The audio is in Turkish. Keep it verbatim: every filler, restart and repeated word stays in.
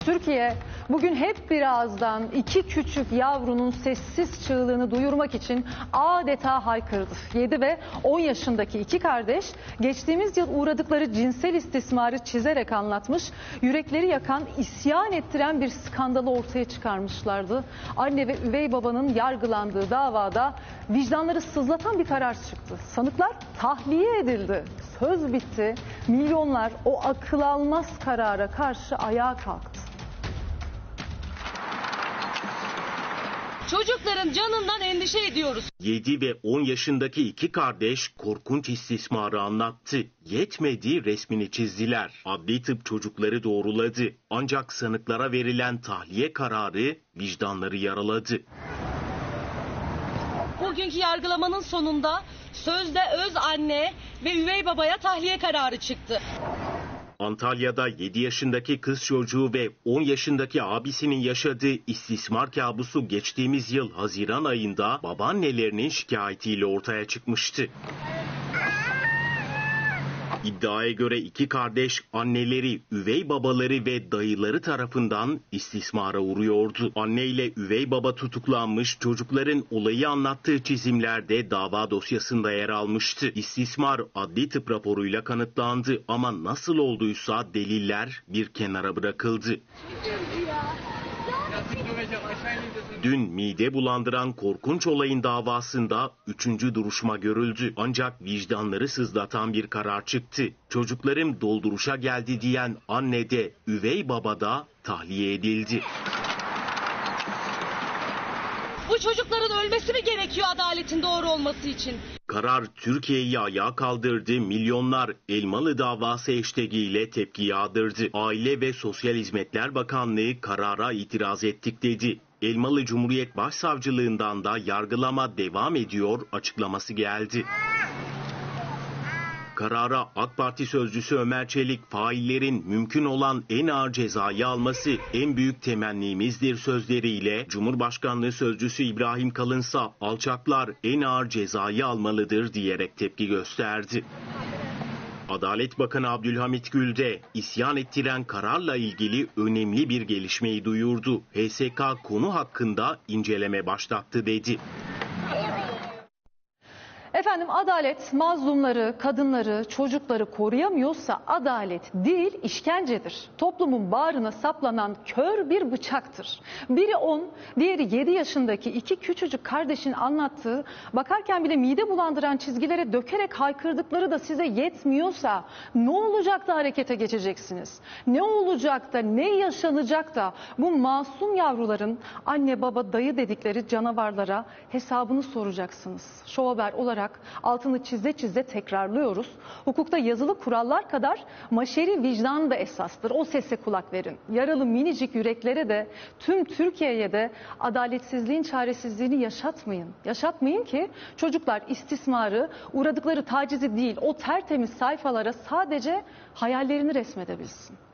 Türkiye bugün hep birazdan iki küçük yavrunun sessiz çığlığını duyurmak için adeta haykırdı. yedi ve on yaşındaki iki kardeş geçtiğimiz yıl uğradıkları cinsel istismarı çizerek anlatmış, yürekleri yakan, isyan ettiren bir skandalı ortaya çıkarmışlardı. Anne ve üvey babanın yargılandığı davada vicdanları sızlatan bir karar çıktı. Sanıklar tahliye edildi. Söz bitti. Milyonlar o akıl almaz karara karşı ayağa kalktı. Çocukların canından endişe ediyoruz. yedi ve on yaşındaki iki kardeş korkunç istismarı anlattı. Yetmedi, resmini çizdiler. Adli tıp çocukları doğruladı. Ancak sanıklara verilen tahliye kararı vicdanları yaraladı. Bugünkü yargılamanın sonunda sözde öz anne ve üvey babaya tahliye kararı çıktı. Antalya'da yedi yaşındaki kız çocuğu ve on yaşındaki abisinin yaşadığı istismar kabusu geçtiğimiz yıl Haziran ayında babaannelerinin şikayetiyle ortaya çıkmıştı. İddiaya göre iki kardeş anneleri, üvey babaları ve dayıları tarafından istismara uğruyordu. Anne ile üvey baba tutuklanmış, çocukların olayı anlattığı çizimlerde dava dosyasında yer almıştı. İstismar adli tıp raporuyla kanıtlandı ama nasıl olduysa deliller bir kenara bırakıldı. Dün mide bulandıran korkunç olayın davasında üçüncü duruşma görüldü. Ancak vicdanları sızlatan bir karar çıktı. Çocuklarım dolduruşa geldi diyen anne de üvey baba da tahliye edildi. Bu çocukların ölmesi mi gerekiyor adaletin doğru olması için? Karar Türkiye'yi ayağa kaldırdı. Milyonlar Elmalı davası hashtag'iyle tepki yağdırdı. Aile ve Sosyal Hizmetler Bakanlığı karara itiraz ettik dedi. Elmalı Cumhuriyet Başsavcılığından da yargılama devam ediyor açıklaması geldi. Karara AK Parti sözcüsü Ömer Çelik, faillerin mümkün olan en ağır cezayı alması en büyük temennimizdir sözleriyle, Cumhurbaşkanlığı sözcüsü İbrahim Kalınsa alçaklar en ağır cezayı almalıdır diyerek tepki gösterdi. Adalet Bakanı Abdülhamit Gül de isyan ettiren kararla ilgili önemli bir gelişmeyi duyurdu. H S K konu hakkında inceleme başlattı dedi. Efendim, adalet mazlumları, kadınları, çocukları koruyamıyorsa adalet değil, işkencedir. Toplumun bağrına saplanan kör bir bıçaktır. Biri on, diğeri yedi yaşındaki iki küçücük kardeşin anlattığı, bakarken bile mide bulandıran çizgilere dökerek haykırdıkları da size yetmiyorsa ne olacak da harekete geçeceksiniz? Ne olacak da, ne yaşanacak da bu masum yavruların anne baba dayı dedikleri canavarlara hesabını soracaksınız. Show Haber olarak altını çize çize tekrarlıyoruz. Hukukta yazılı kurallar kadar maşeri vicdan da esastır. O sese kulak verin. Yaralı minicik yüreklere de, tüm Türkiye'ye de adaletsizliğin çaresizliğini yaşatmayın. Yaşatmayın ki çocuklar istismarı, uğradıkları tacizi değil, o tertemiz sayfalara sadece hayallerini resmedebilsin.